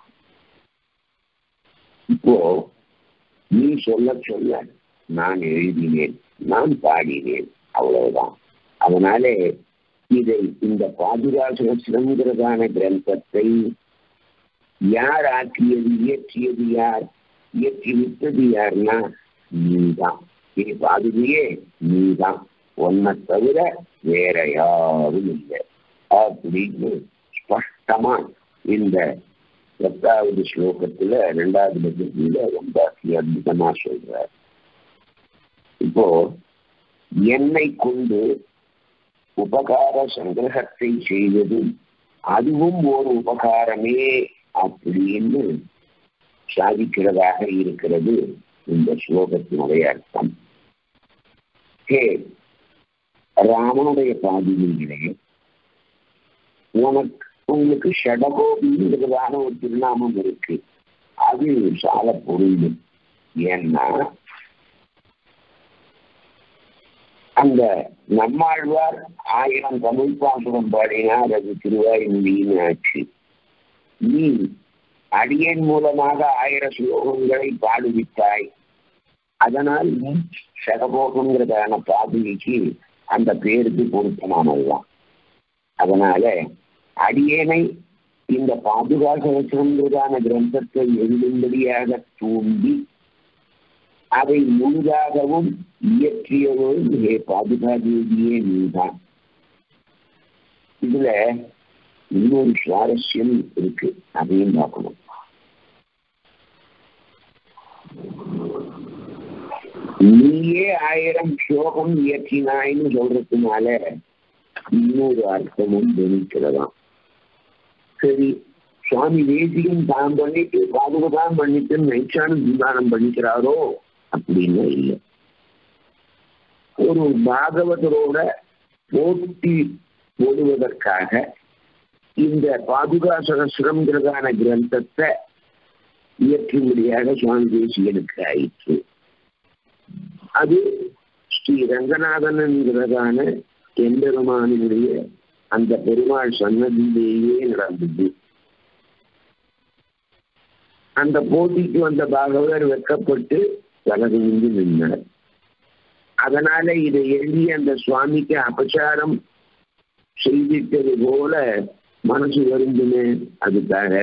இப்போ நீ சொல்ல சொல்ல நான் எழுதினேன், நான் பாடினேன், அவ்வளவுதான். அதனாலே இதை இந்த பாதுகா சகஸ்ரம்ங்கிறதான கிரந்தத்தை யார் ஆக்கியது, இயற்றியது யார், இயற்றி விட்டது யாருன்னா நீதான். ஏ பாதுகையே நீதான், ஒன்ன தவிர வேற யாரும் இல்லை அப்படின்னு ஸ்பஷ்டமா இந்த பத்தாவது ஸ்லோகத்துல ரெண்டாவது பட்சத்துல ரொம்ப அற்புதமா சொல்றார். இப்போ என்னை கொண்டு உபகார சங்கிரகத்தை செய்வதும் அதுவும் ஒரு உபகாரமே அப்படின்னு சாதிக்கிறதாக இருக்கிறது இந்த ஸ்லோகத்தினுடைய அர்த்தம். ஹே ராமனுடைய பாதியிலே உனக்கு உங்களுக்கு ஷடகோபிங்கிறதான ஒரு திருநாமம் இருக்கு. அது சால பொருள். ஏன்னா அந்த நம்மாழ்வார் ஆயிரம் தமிழ் பாசுரம் பாடினார், அது திருவாய்மொழியின் ஆட்சி. நீ அடியன் மூலமாக ஆயிரம் ஸ்லோகங்களை பாடுவித்தாய். அதனால் நீ ஷடகோபங்கிறதான பாதுகைக்கு அந்த பேருக்கு பொருத்தமானதுதான். அதனால அடியேனை இந்த பாதுகா சகஸ்ரம்ங்கிறதான கிரந்தத்தை எழுதும்படியாக தூண்டி அதை முழுதாகவும் இயற்றியவரும் ஹே பாதுகா தேவியே நீதான். இதுல இன்னொரு சுவாரஸ்யம் இருக்கு, அதையும் பார்க்கணும். நீயே ஆயிரம் ஸ்லோகம் இயற்றினாய்னு சொல்றதுனால இன்னொரு அர்த்தமும் தெரிவிக்கிறதாம். சரி, சுவாமி தேசிகன் தான் பண்ணிட்டு பாதுகாதான் பண்ணிட்டு நைச்சானும் தீபானம் பண்ணிக்கிறாரோ அப்படின்னு இல்லை. ஒரு பாகவதரோட போட்டி போடுவதற்காக இந்த பாதுகா சகஸ்ரம்ங்கிறதான கிரந்தத்தை இயற்றும்படியாக சுவாமி தேசிகனுக்கு ஆயிற்று. அது ஸ்ரீ ரங்கநாதன்கிறதான எம்பெருமானினுடைய அந்த பெருமாள் சன்னதியிலேயே நடந்தது. அந்த போட்டிக்கு வந்த பாகவதர் வெட்கப்பட்டு வலது நின்று நின்றார். அதனால இதை எழுதி அந்த சுவாமிக்கு அபச்சாரம் செய்திட்டது போல மனசு வருந்துமே. அதுக்காக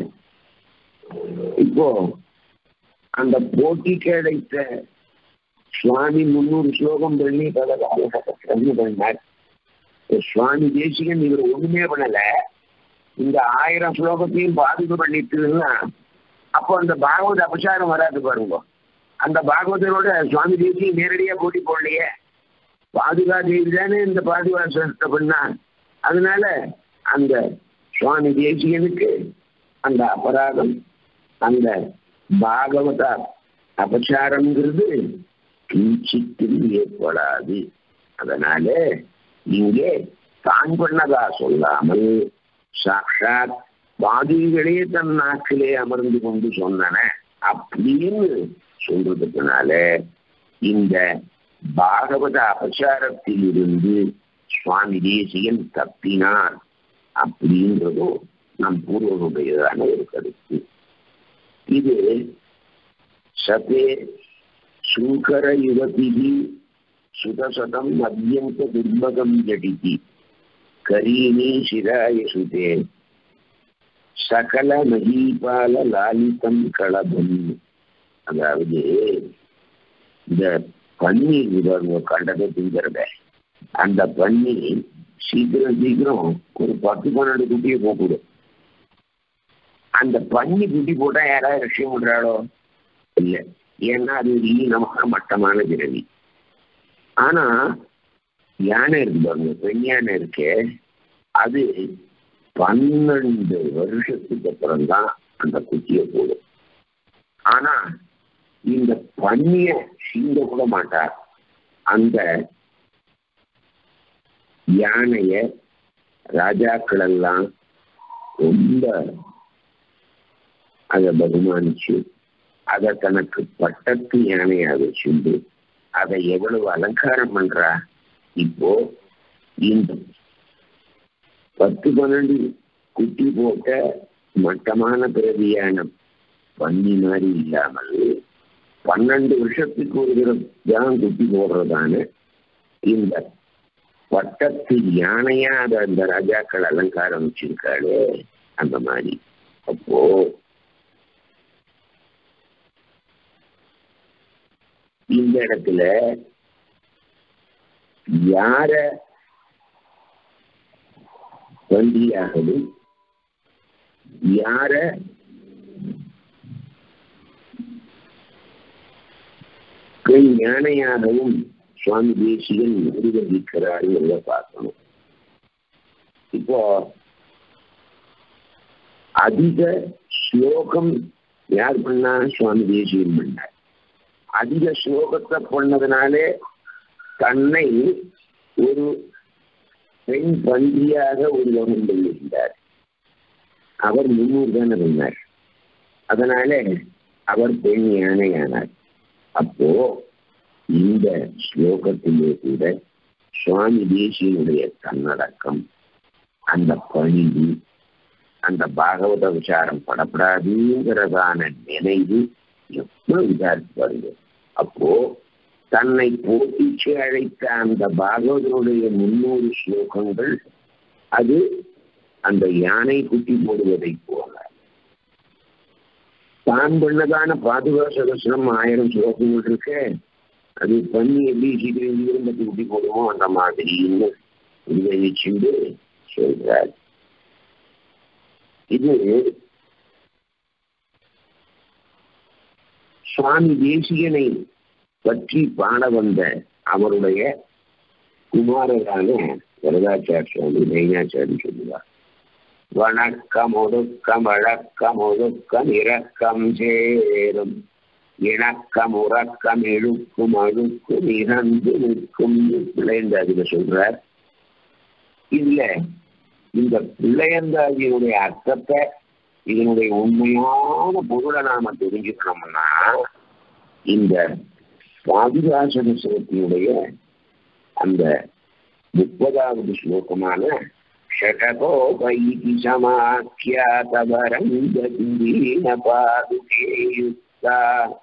இப்போ அந்த போட்டி கிடைத்த சுவாமி முன்னூறு ஸ்லோகம் பண்ணி பல பண்ணார். சுவாமி தேசிகன் இவர் ஒண்ணுமே பண்ணல, இந்த ஆயிரம் ஸ்லோகத்தையும் பாதுகா பண்ணிட்டுன்னா அப்போ அந்த பாகவத அபச்சாரம் வராது பாருங்க. அந்த பாகவதரோட சுவாமி தேசியம் நேரடியா போட்டி போடலையே, பாதுகா தேவி தானே இந்த பாதுகா சகஸ்ரத்தை பண்ணா. அதனால அந்த சுவாமி தேசிகனுக்கு அந்த அபராதம், அந்த பாகவத அபச்சாரம்ங்கிறது கிஞ்சித்தும் ஏற்படாது. அதனால இங்கே தான் பண்ணதா சொல்லாமல் சாட்சாத் பாதிகளே தன் நாட்டிலே அமர்ந்து கொண்டு சொன்னன அப்படின்னு சொல்றதுக்குனால இந்த பாகவத அபச்சாரத்தில் இருந்து சுவாமி தேசிகன் தப்பினார் அப்படின்றதும் நம் பூர்வனுடையதான ஒரு கருத்து. இது சதே சுங்கர யுவதிகி சுதசதம் அத்தியந்த துர்பகம் ஜடிதி கரீனி சிராய சுதே சகல மகீபால லாலிதம் களபம். அதாவது இந்த பன்னி கண்டதை திங்கிறத, அந்த பன்னி சீக்கிரம் சீக்கிரம் ஒரு பத்து பன்னெண்டு குட்டியை போட்டுடும். அந்த பன்னி குட்டி போட்டா யாராவது ரஷ்யம் பண்றாளோ இல்லை, ஏன்னா அது ஒரு ஈனமான மட்டமான பிறவி. ஆனா யானை இருக்கு பாருங்க, பெண் யானை இருக்கே, அது பன்னெண்டு வருஷத்துக்கு அப்புறம்தான் அந்த குட்டியை போடும். ஆனா இந்த பன்னிய சீங்க கூட மாட்டார். அந்த யானைய ராஜாக்கள் எல்லாம் ரொம்ப அதை பகுமானிச்சு அதை தனக்கு பட்டத்து யானையா வச்சுண்டு அதை எவ்வளவு அலங்காரம் பண்றா. இப்போ இந்த பத்து பன்னெண்டு குட்டி போட்ட மட்டமான பிறவியான பன்னி மாதிரி இல்லாமல் பன்னெண்டு வருஷத்துக்கு ஒரு தடவை குட்டி போடுறதான இந்த பட்டத்து யானையா அதை அந்த ராஜாக்கள் அலங்காரம் வச்சிருக்காளே அந்த மாதிரி. அப்போ இந்த இடத்துல யார வண்டியாகவும் யார பெண் யானையாகவும் சுவாமி தேசிகன் நிர்வகிக்கிறார் பார்க்கணும். இப்போ அதிக ஸ்லோகம் யார் பண்ணா? சுவாமி தேசிகன் பண்ணார். அதிக ஸ்லோகத்தை பண்ணதுனாலே தன்னை ஒரு பெண் பந்தியாக உருவகம் கொண்டிருந்தார். அவர் முன்னூறு தானே பண்ணார். அதனால அவர் பெண் யானையானார். அப்போ இந்த ஸ்லோகத்திலே கூட சுவாமி தேசியனுடைய தன்னடக்கம், அந்த பணிவு, அந்த பாகவத விசாரம் படப்படாதுங்கிறதான நினைவு எவ்வளவு விசாரிப்பாருங்க. அப்போ தன்னை போட்டிச்சு அழைத்த அந்த பாகவதனுடைய முன்னூறு ஸ்லோகங்கள் அது அந்த யானை குட்டி போடுவதை போல, தான் பண்ணதான பாதுகா சகஸ்ரம் ஆயிரம் ஸ்லோகங்கள் இருக்கு, அது பண்ணி எப்படி சீக்கிரம் இருபத்தி குட்டி போடுவோம் அந்த மாதிரின்னு நினைச்சுண்டு சொல்றார். இது சுவாமி தேசிகனை பற்றி பாட வந்த அவருடைய குமாரரான வரதாச்சார் சுவாமி நைனாச்சாரி சொல்லுவார். வணக்கம் ஒடுக்கம் வழக்கம் ஒடுக்கம் இரக்கம் சேரும் இணக்கம் உறக்கம் இழுக்கும் அழுக்கும் இறந்து நிற்கும் பிள்ளைந்த அதுல சொல்றார். இல்ல இந்த பிள்ளையந்தாதியினுடைய அர்த்தத்தை, இதனுடைய உண்மையான பொருளை நாம தெரிஞ்சுக்கணும்னா இந்த பாதுகாசனத்தினுடைய அந்த முப்பதாவது ஸ்லோகமான ஷடகோபைதி சமாக்கியாதவரங்கீன பாதுகேயுக்தா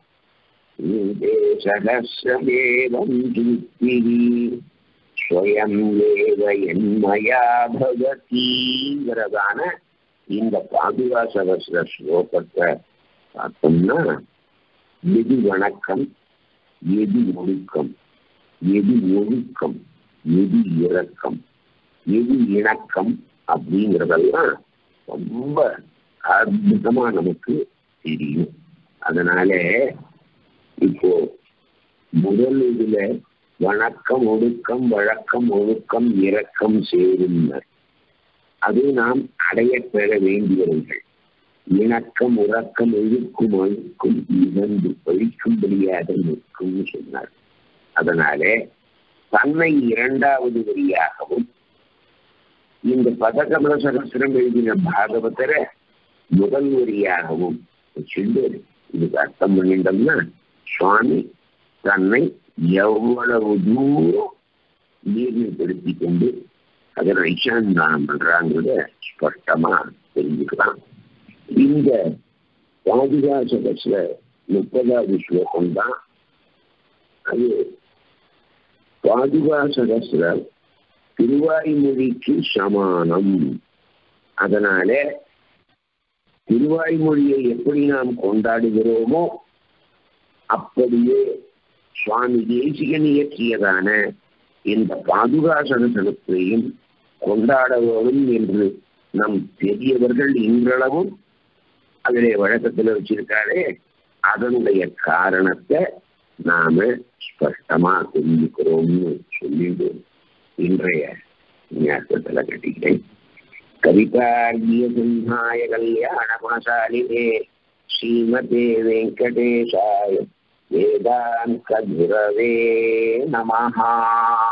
சகஸ்ரதேவம் துத்திரி ஸ்வயம் ஏவ என்மயா பவதிங்கிறதான இந்த பாதுகா சகஸ்ர ஸ்லோகத்தை பார்த்தோம்னா எது வணக்கம், எது ஒழுக்கம், எது ஒழுக்கம், எது இரக்கம், எது இணக்கம் அப்படிங்கிறதெல்லாம் ரொம்ப அற்புதமா நமக்கு தெரியும். அதனால இப்போ முதல் இதுல வணக்கம் ஒழுக்கம் வழக்கம் ஒழுக்கம் இரக்கம் சேரும், அது நாம் அடைய பெற வேண்டியவர்கள். இணக்கம் உறக்கம் இழுக்கும் அழுக்கும் இழந்து பழிக்கும்படியாக நிற்கும் சொன்னார். அதனால தன்னை இரண்டாவது வரியாகவும் இந்த பதகமல சகஸ்திரம் எழுதின பாகவதர முதல் வரியாகவும் வச்சுட்டு இதுக்கு அர்த்தம் பண்ணிட்டோம்னா சுவாமி தன்னை எவ்வளவு தூரம் நீர்மைப்படுத்திக் கொண்டு அதை ஐசாந்தானம் பண்றாங்கிறத ஸ்பஷ்டமா தெரிஞ்சுக்கலாம். இந்த பாதுகா சகஸ்ர முப்பதாவது ஸ்லோகம் தான் அது. பாதுகா சகஸ்ர திருவாய்மொழிக்கு சமானம். அதனால திருவாய்மொழியை எப்படி நாம் கொண்டாடுகிறோமோ அப்படியே சுவாமி தேசிகன் இயற்றியதான இந்த பாதுகா சகஸ்ரத்தையும் கொண்டாட வேண்டும் என்று நம் பெரியவர்கள் இன்றளவும் அதிலே வழக்கத்தில் வச்சிருக்காரே, அதனுடைய காரணத்தை நாம ஸ்பஷ்டமா தெரிஞ்சுக்கிறோம்னு சொல்லிட்டு இன்றைய ஞாபகத்துல கட்டிக்கிறேன். கவிதார்கிய சிம்ஹாய கல்யாண குணசாலினே ஸ்ரீமதே வெங்கடேசாய வேதாந்த குரவே நமஹா.